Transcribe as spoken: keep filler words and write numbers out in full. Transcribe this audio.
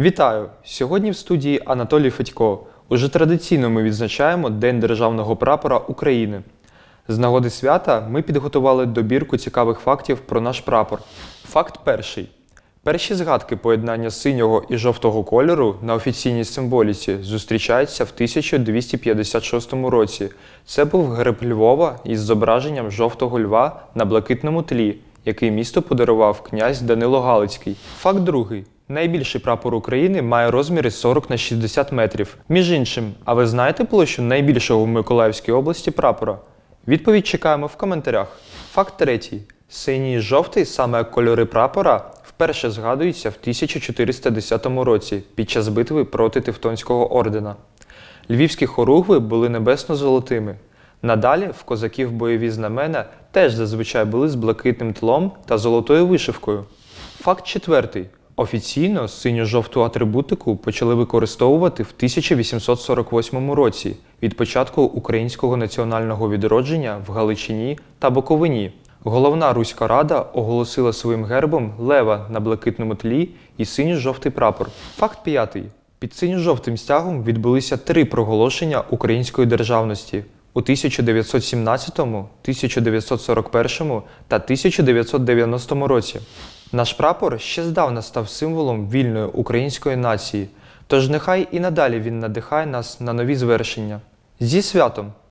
Вітаю! Сьогодні в студії Анатолій Федько. Уже традиційно ми відзначаємо День Державного прапора України. З нагоди свята ми підготували добірку цікавих фактів про наш прапор. Факт перший. Перші згадки поєднання синього і жовтого кольору на офіційній символіці зустрічаються в тисяча двісті п'ятдесят шостому році. Це був герб Львова із зображенням жовтого льва на блакитному тлі, який місту подарував князь Данило Галицький. Факт другий. Найбільший прапор України має розміри сорок на шістдесят метрів. Між іншим, а ви знаєте площу найбільшого в Миколаївській області прапора? Відповідь чекаємо в коментарях. Факт третій. Синій і жовтий, саме як кольори прапора, вперше згадуються в тисяча чотириста десятому році під час битви проти Тевтонського ордена. Львівські хоругви були небесно-золотими. Надалі в козаків бойові знамена теж зазвичай були з блакитним тлом та золотою вишивкою. Факт четвертий. Офіційно синьо-жовту атрибутику почали використовувати в тисяча вісімсот сорок восьмому році від початку українського національного відродження в Галичині та Буковині. Головна Руська Рада оголосила своїм гербом лева на блакитному тлі і синьо-жовтий прапор. Факт п'ятий. Під синьо-жовтим стягом відбулися три проголошення української державності у тисяча дев'ятсот сімнадцятому, тисяча дев'ятсот сорок першому та тисяча дев'ятсот дев'яностому році. Наш прапор ще здавна став символом вільної української нації, тож нехай і надалі він надихає нас на нові звершення. Зі святом!